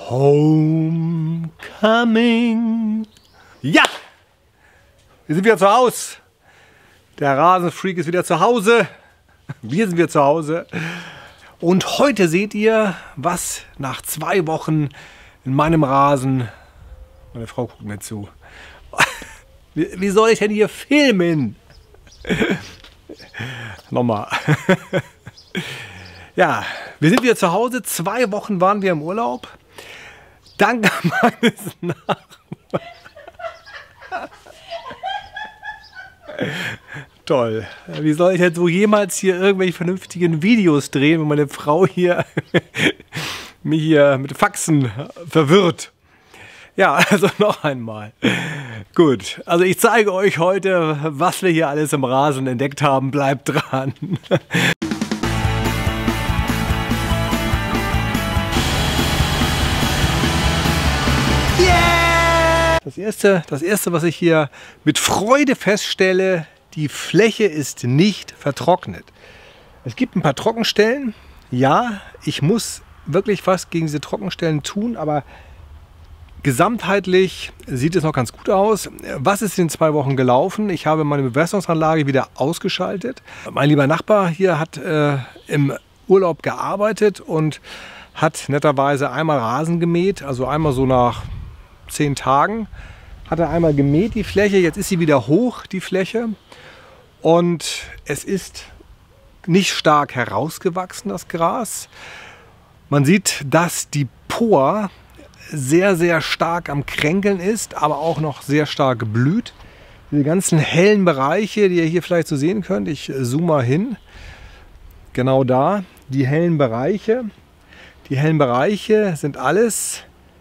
Homecoming. Ja, wir sind wieder zu Hause. Der Rasenfreak ist wieder zu Hause. Wir sind wieder zu Hause. Und heute seht ihr, was nach 2 Wochen in meinem Rasen... Meine Frau guckt mir zu. Wie soll ich denn hier filmen? Nochmal. Ja, wir sind wieder zu Hause. 2 Wochen waren wir im Urlaub. Dank meines Nachbarn. Toll. Wie soll ich denn so jemals hier irgendwelche vernünftigen Videos drehen, wenn meine Frau hier mich hier mit Faxen verwirrt? Ja, also noch einmal. Gut, also ich zeige euch heute, was wir hier alles im Rasen entdeckt haben. Bleibt dran. Yeah! Das erste, was ich hier mit Freude feststelle, die Fläche ist nicht vertrocknet. Es gibt ein paar Trockenstellen. Ja, ich muss wirklich was gegen diese Trockenstellen tun, aber gesamtheitlich sieht es noch ganz gut aus. Was ist in 2 Wochen gelaufen? Ich habe meine Bewässerungsanlage wieder ausgeschaltet. Mein lieber Nachbar hier hat im Urlaub gearbeitet und hat netterweise einmal Rasen gemäht, also einmal so nach 10 Tagen. Hat er einmal gemäht, die Fläche. Jetzt ist sie wieder hoch, die Fläche. Und es ist nicht stark herausgewachsen, das Gras. Man sieht, dass die Poa sehr, sehr stark am Kränkeln ist, aber auch noch sehr stark blüht. Diese ganzen hellen Bereiche, die ihr hier vielleicht so sehen könnt, ich zoome mal hin, genau da, die hellen Bereiche. Die hellen Bereiche sind alles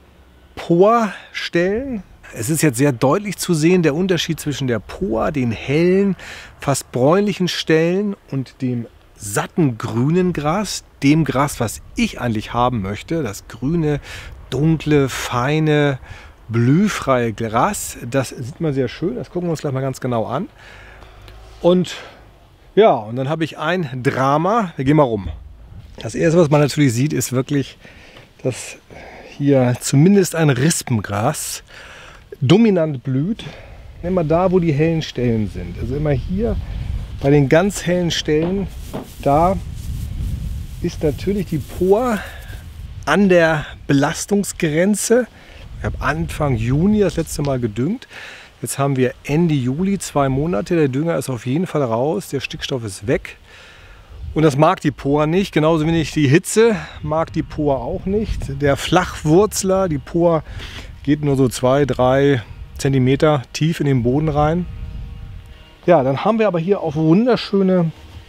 Poa-Stellen. Es ist jetzt sehr deutlich zu sehen, der Unterschied zwischen der Poa, den hellen, fast bräunlichen Stellen und dem satten grünen Gras, dem Gras, was ich eigentlich haben möchte, das grüne, dunkle, feine, blühfreie Gras. Das sieht man sehr schön, das gucken wir uns gleich mal ganz genau an. Und ja, und dann habe ich ein Drama. Wir gehen mal rum. Das erste, was man natürlich sieht, ist wirklich, dass hier zumindest ein Rispengras dominant blüht. Immer da, wo die hellen Stellen sind. Also immer hier bei den ganz hellen Stellen, da ist natürlich die Poa an der Belastungsgrenze. Ich habe Anfang Juni das letzte Mal gedüngt. Jetzt haben wir Ende Juli, 2 Monate. Der Dünger ist auf jeden Fall raus, der Stickstoff ist weg. Und das mag die Poa nicht, genauso wenig die Hitze mag die Poa auch nicht. Der Flachwurzler, die Poa geht nur so 2-3 Zentimeter tief in den Boden rein. Ja, dann haben wir aber hier auch wunderschöne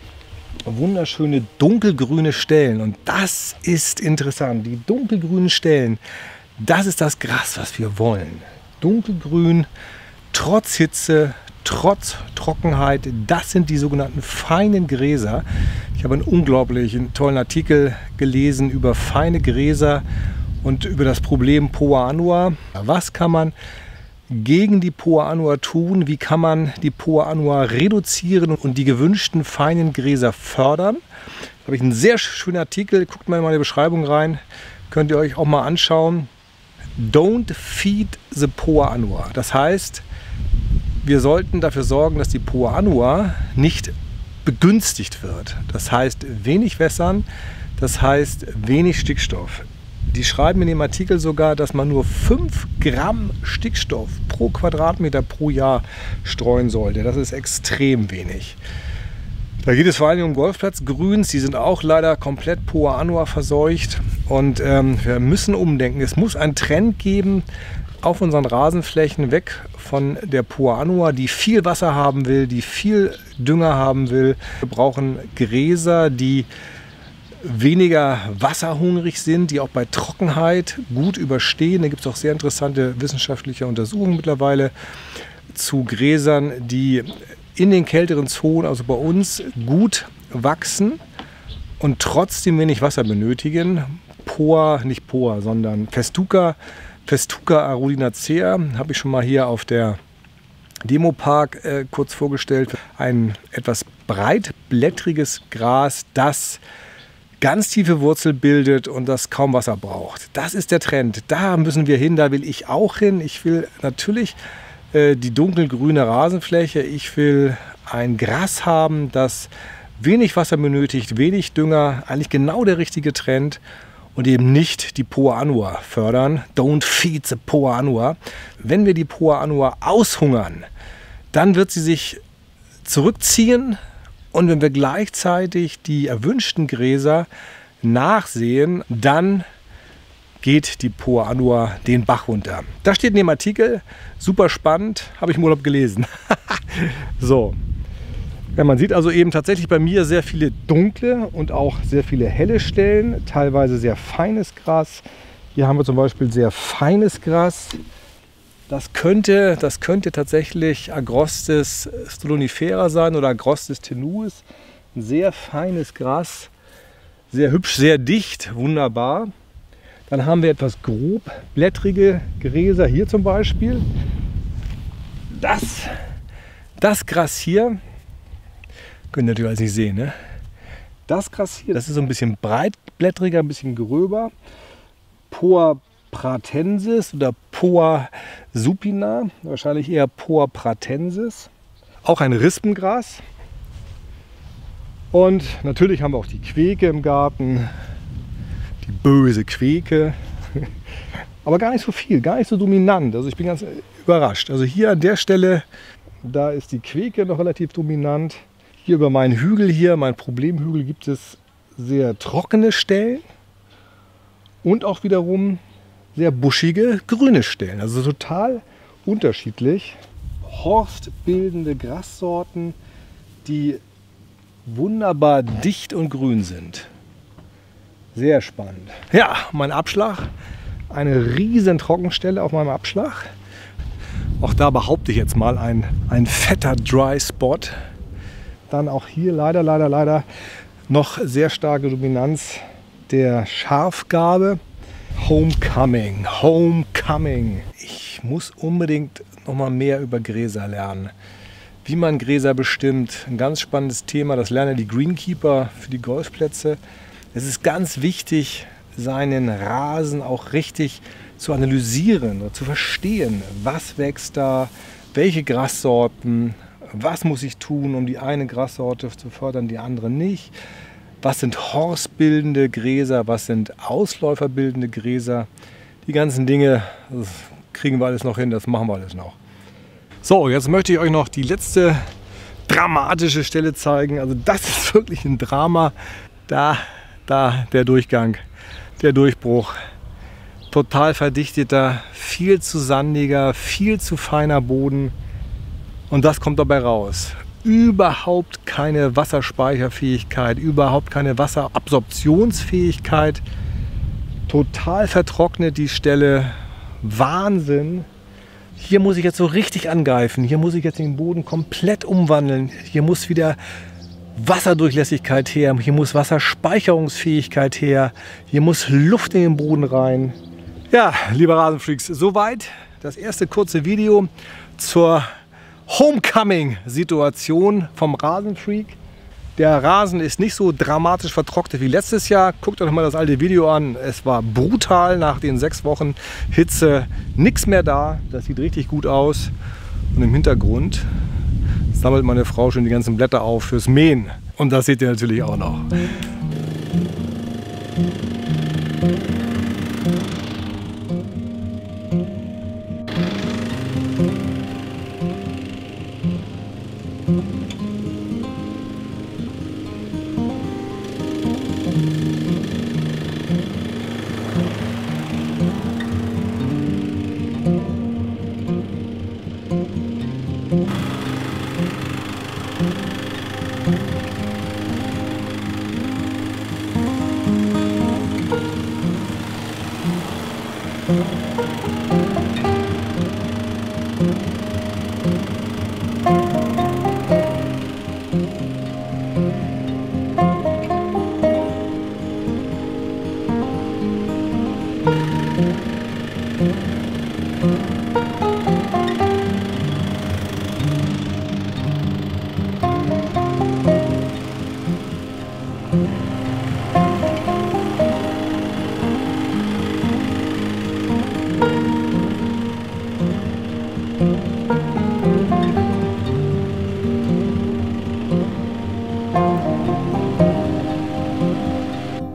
dunkelgrüne Stellen. Und das ist interessant. Die dunkelgrünen Stellen, das ist das Gras, was wir wollen. Dunkelgrün, trotz Hitze, trotz Trockenheit, das sind die sogenannten feinen Gräser. Ich habe einen unglaublich tollen Artikel gelesen über feine Gräser und über das Problem Poa annua. Was kann man gegen die Poa annua tun? Wie kann man die Poa annua reduzieren und die gewünschten feinen Gräser fördern? Da habe ich einen sehr schönen Artikel, guckt mal in meine Beschreibung rein, könnt ihr euch auch mal anschauen. Don't feed the Poa annua. Das heißt, wir sollten dafür sorgen, dass die Poa annua nicht begünstigt wird. Das heißt, wenig wässern, das heißt, wenig Stickstoff. Die schreiben in dem Artikel sogar, dass man nur 5 Gramm Stickstoff pro Quadratmeter pro Jahr streuen sollte. Das ist extrem wenig. Da geht es vor allem um Golfplatzgrüns. Die sind auch leider komplett Poa annua verseucht. Und wir müssen umdenken. Es muss einen Trend geben auf unseren Rasenflächen weg von der Poa annua, die viel Wasser haben will, die viel Dünger haben will. Wir brauchen Gräser, die weniger wasserhungrig sind, die auch bei Trockenheit gut überstehen. Da gibt es auch sehr interessante wissenschaftliche Untersuchungen mittlerweile zu Gräsern, die in den kälteren Zonen, also bei uns, gut wachsen und trotzdem wenig Wasser benötigen. Poa, nicht Poa, sondern Festuca arulinacea, habe ich schon mal hier auf der Demopark kurz vorgestellt. Ein etwas breitblättriges Gras, das ganz tiefe Wurzel bildet und das kaum Wasser braucht. Das ist der Trend. Da müssen wir hin, da will ich auch hin. Ich will natürlich die dunkelgrüne Rasenfläche. Ich will ein Gras haben, das wenig Wasser benötigt, wenig Dünger. Eigentlich genau der richtige Trend. Und eben nicht die Poa annua fördern. Don't feed the Poa annua. Wenn wir die Poa annua aushungern, dann wird sie sich zurückziehen. Und wenn wir gleichzeitig die erwünschten Gräser nachsehen, dann geht die Poa annua den Bach runter. Das steht in dem Artikel, super spannend, habe ich im Urlaub gelesen. So, ja, man sieht also eben tatsächlich bei mir sehr viele dunkle und auch sehr viele helle Stellen, teilweise sehr feines Gras. Hier haben wir zum Beispiel sehr feines Gras. Das könnte tatsächlich Agrostis stolonifera sein oder Agrostis tenuis. Ein sehr feines Gras, sehr hübsch, sehr dicht, wunderbar. Dann haben wir etwas grobblättrige Gräser, hier zum Beispiel. Das Gras hier, könnt ihr natürlich alles nicht sehen, ne? Das Gras hier, das ist so ein bisschen breitblättriger, ein bisschen gröber. Poa pratensis oder Poa supina, wahrscheinlich eher Poa pratensis. Auch ein Rispengras. Und natürlich haben wir auch die Queke im Garten, die böse Queke. Aber gar nicht so viel, gar nicht so dominant. Also ich bin ganz überrascht. Also hier an der Stelle, da ist die Queke noch relativ dominant. Hier über meinen Hügel hier, mein Problemhügel, gibt es sehr trockene Stellen und auch wiederum sehr buschige grüne Stellen. Also total unterschiedlich. Horstbildende Grassorten, die wunderbar dicht und grün sind. Sehr spannend. Ja, mein Abschlag. Eine riesen Trockenstelle auf meinem Abschlag. Auch da behaupte ich jetzt mal ein fetter Dry Spot. Dann auch hier leider noch sehr starke Dominanz der Schafgarbe. Homecoming. Ich muss unbedingt noch mal mehr über Gräser lernen. Wie man Gräser bestimmt, ein ganz spannendes Thema. Das lernen die Greenkeeper für die Golfplätze. Es ist ganz wichtig, seinen Rasen auch richtig zu analysieren und zu verstehen, was wächst da, welche Grassorten, was muss ich tun, um die eine Grassorte zu fördern, die andere nicht. Was sind horstbildende Gräser, was sind ausläuferbildende Gräser. Die ganzen Dinge, das kriegen wir alles noch hin, das machen wir alles noch. So, jetzt möchte ich euch noch die letzte dramatische Stelle zeigen. Also das ist wirklich ein Drama. Da der Durchgang, der Durchbruch. Total verdichteter, viel zu sandiger, viel zu feiner Boden. Und das kommt dabei raus. Überhaupt keine Wasserspeicherfähigkeit, überhaupt keine Wasserabsorptionsfähigkeit. Total vertrocknet die Stelle. Wahnsinn. Hier muss ich jetzt so richtig angreifen. Hier muss ich jetzt den Boden komplett umwandeln. Hier muss wieder Wasserdurchlässigkeit her. Hier muss Wasserspeicherungsfähigkeit her. Hier muss Luft in den Boden rein. Ja, liebe Rasenfreaks, soweit das erste kurze Video zur Homecoming-Situation vom Rasenfreak. Der Rasen ist nicht so dramatisch vertrocknet wie letztes Jahr. Guckt euch mal das alte Video an. Es war brutal nach den 6 Wochen Hitze. Nichts mehr da. Das sieht richtig gut aus. Und im Hintergrund sammelt meine Frau schon die ganzen Blätter auf fürs Mähen. Und das seht ihr natürlich auch noch.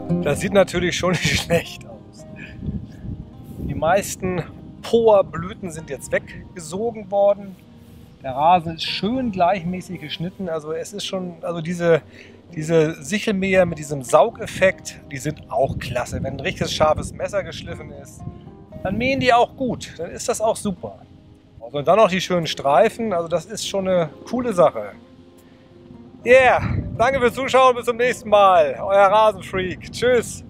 Das sieht natürlich schon nicht schlecht aus. Die meisten Poa-Blüten sind jetzt weggesogen worden. Der Rasen ist schön gleichmäßig geschnitten. Also es ist schon, also diese Sichelmäher mit diesem Saugeffekt, die sind auch klasse. Wenn ein richtiges scharfes Messer geschliffen ist, dann mähen die auch gut. Dann ist das auch super. Also und dann noch die schönen Streifen. Also das ist schon eine coole Sache. Yeah, danke fürs Zuschauen. Bis zum nächsten Mal. Euer Rasenfreak. Tschüss.